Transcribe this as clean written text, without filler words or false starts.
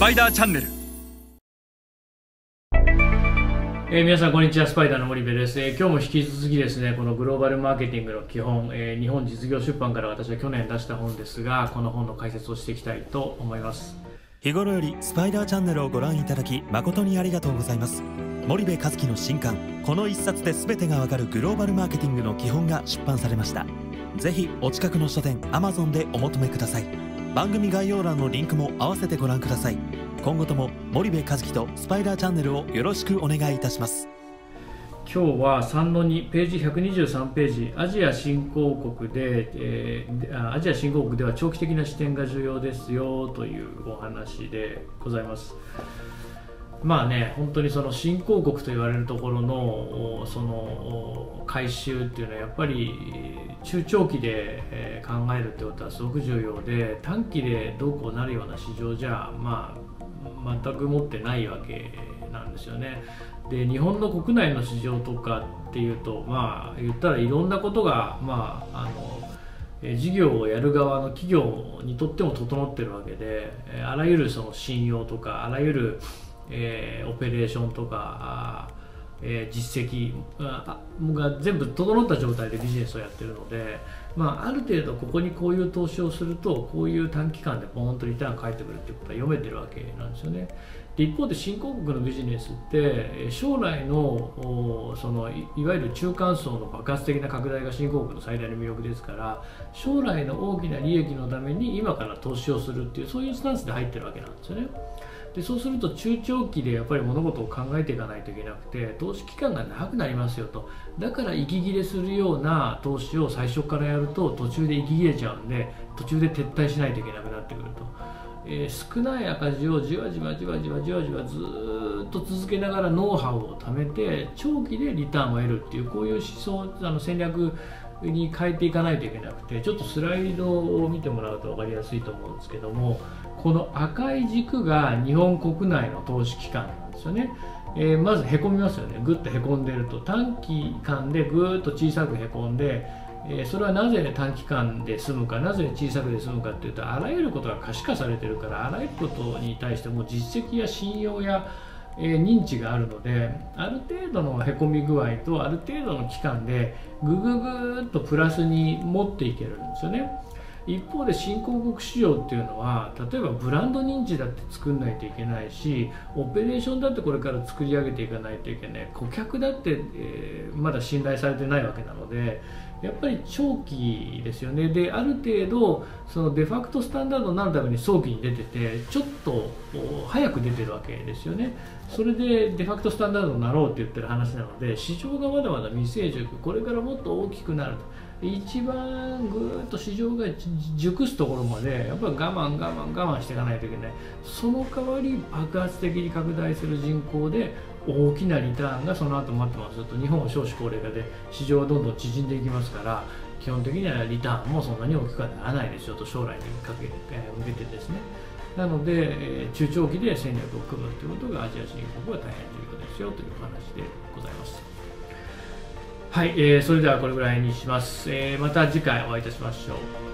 パイダーチャンネル。 皆さんこんにちは、スパイダーの森部です。今日も引き続きですね、このグローバルマーケティングの基本、日本実業出版から私は去年出した本ですが、この本の解説をしていきたいと思います。 日頃よりスパイダーチャンネルをご覧いただき誠にありがとうございます。森部一樹の新刊、この一冊で全てがわかるグローバルマーケティングの基本が出版されました。ぜひお近くの書店 Amazon でお求めください。番組概要欄のリンクも合わせてご覧ください。今後とも森部一樹とスパイダーチャンネルをよろしくお願いいたします。 今日は3-2ページ123ページ、アジア新興国で、アジア新興国では長期的な視点が重要ですよというお話でございます。まあね、本当にその新興国と言われるところのその回収っていうのはやっぱり中長期で考えるってことはすごく重要で、短期でどうこうなるような市場じゃ全く持ってないわけなんですよね。で、日本の国内の市場とかっていうと、言ったらいろんなことが事業をやる側の企業にとっても整ってるわけで、あらゆるその信用とかあらゆるオペレーションとか実績が全部整った状態でビジネスをやっているので、ある程度ここにこういう投資をするとこういう短期間でポーンとリターン返ってくるっていうことは読めてるわけなんですよね。で、一方で新興国のビジネスって将来のいわゆる中間層の爆発的な拡大が新興国の最大の魅力ですから、将来の大きな利益のために今から投資をするっていう、そういうスタンスで入ってるわけなんですよね。で、そうすると中長期でやっぱり物事を考えていかないといけなくて、投資期間が長くなりますよと。だから息切れするような投資を最初からやると途中で息切れちゃうんで、途中で撤退しないといけなくなってくると。少ない赤字をじわじわずーっと続けながらノウハウを貯めて長期でリターンを得るっていう、こういう思想戦略に変えていかないといけなくて、ちょっとスライドを見てもらうと分かりやすいと思うんですけども、この赤い軸が日本国内の投資期間なんですよね。まずへこみますよね。ぐっとへこんでると、短期間でぐーっと小さくへこんで、それはなぜ短期間で済むか、なぜ小さくで済むかっていうと、あらゆることが可視化されてるから、あらゆることに対しても実績や信用や認知があるので、ある程度のへこみ具合とある程度の期間でぐっとプラスに持っていけるんですよね。一方で新興国市場っていうのは、例えばブランド認知だって作んないといけないし、オペレーションだってこれから作り上げていかないといけない、顧客だって、まだ信頼されてないわけなので、やっぱり長期ですよね。で、ある程度そのデファクトスタンダードになるために早期に出てて、ちょっと早く出てるわけですよね。それでデファクトスタンダードになろうって言ってる話なので、市場がまだまだ未成熟、これからもっと大きくなると。一番ぐーっと市場が熟すところまでやっぱり我慢していかないといけない。その代わり爆発的に拡大する人口で大きなリターンがその後待ってますと、日本は少子高齢化で市場はどんどん縮んでいきますから、基本的にはリターンもそんなに大きくはならないですよと、将来に向けてですね。なので中長期で戦略を組むということがアジア新興国は大変重要ですよというお話でございます。はい、それではこれぐらいにします。また次回お会いいたしましょう。